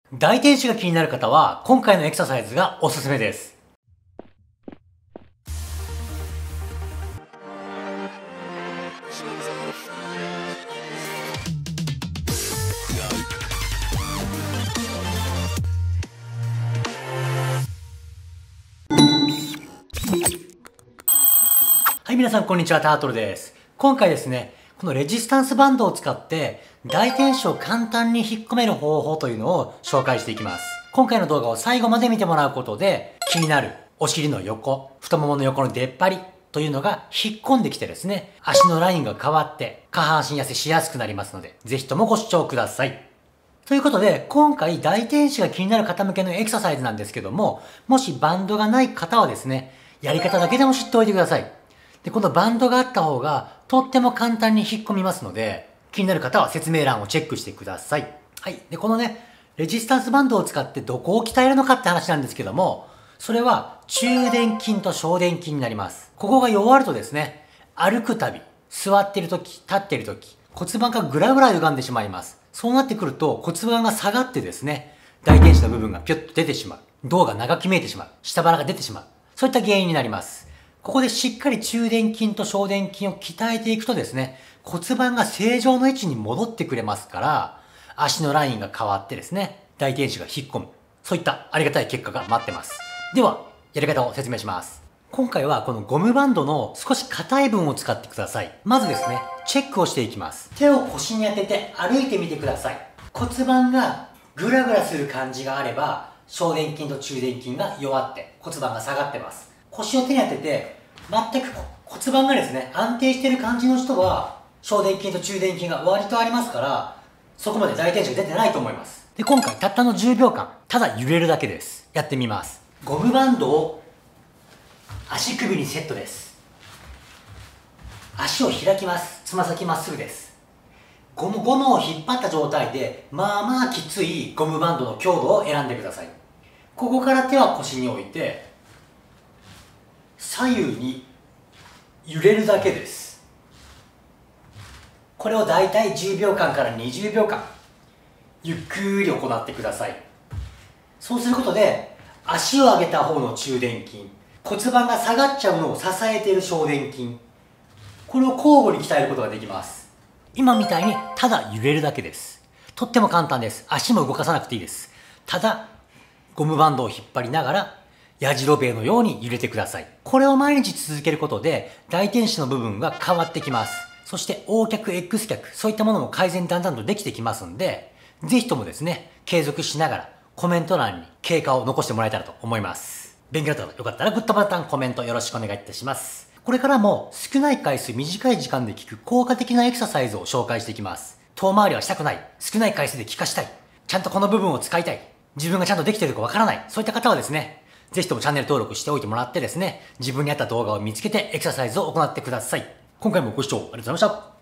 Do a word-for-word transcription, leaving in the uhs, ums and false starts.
大天使が気になる方は、今回のエクササイズがおすすめです。はい、皆さんこんにちは、タートルです。今回ですね、このレジスタンスバンドを使って大天使を簡単に引っ込める方法というのを紹介していきます。今回の動画を最後まで見てもらうことで、気になるお尻の横、太ももの横の出っ張りというのが引っ込んできてですね、足のラインが変わって下半身痩せしやすくなりますので、ぜひともご視聴ください。ということで、今回大天使が気になる方向けのエクササイズなんですけども、もしバンドがない方はですね、やり方だけでも知っておいてください。で、このバンドがあった方が、とっても簡単に引っ込みますので、気になる方は説明欄をチェックしてください。はい。で、このね、レジスタンスバンドを使ってどこを鍛えるのかって話なんですけども、それは中殿筋と小殿筋になります。ここが弱るとですね、歩くたび、座ってるとき、立ってるとき、骨盤がぐらぐら歪んでしまいます。そうなってくると骨盤が下がってですね、大天使の部分がピュッと出てしまう。胴が長く見えてしまう。下腹が出てしまう。そういった原因になります。ここでしっかり中殿筋と小殿筋を鍛えていくとですね、骨盤が正常の位置に戻ってくれますから、足のラインが変わってですね、大天使が引っ込む。そういったありがたい結果が待ってます。では、やり方を説明します。今回はこのゴムバンドの少し硬い部分を使ってください。まずですね、チェックをしていきます。手を腰に当てて歩いてみてください。骨盤がグラグラする感じがあれば、小殿筋と中殿筋が弱って骨盤が下がってます。腰を手に当てて、全く骨盤がですね、安定している感じの人は、小殿筋と中殿筋が割とありますから、そこまで大天使が出てないと思います。で、今回たったのじゅうびょうかん、ただ揺れるだけです。やってみます。ゴムバンドを足首にセットです。足を開きます。つま先まっすぐです。ゴム、ゴムを引っ張った状態で、まあまあきついゴムバンドの強度を選んでください。ここから手は腰に置いて、左右に揺れるだけです。これをだいたいじゅうびょうかんからにじゅうびょうかん、ゆっくり行ってください。そうすることで、足を上げた方の中殿筋、骨盤が下がっちゃうのを支えている小殿筋、これを交互に鍛えることができます。今みたいにただ揺れるだけです。とっても簡単です。足も動かさなくていいです。ただゴムバンドを引っ張りながらやじろべえのように揺れてください。これを毎日続けることで大天使の部分が変わってきます。そして O 脚、X 脚、そういったものも改善だんだんとできてきますんで、ぜひともですね、継続しながらコメント欄に経過を残してもらえたらと思います。勉強だったらよかったらグッドボタン、コメントよろしくお願いいたします。これからも少ない回数、短い時間で効く効果的なエクササイズを紹介していきます。遠回りはしたくない。少ない回数で効かしたい。ちゃんとこの部分を使いたい。自分がちゃんとできているかわからない。そういった方はですね、ぜひともチャンネル登録しておいてもらってですね、自分に合った動画を見つけてエクササイズを行ってください。今回もご視聴ありがとうございました。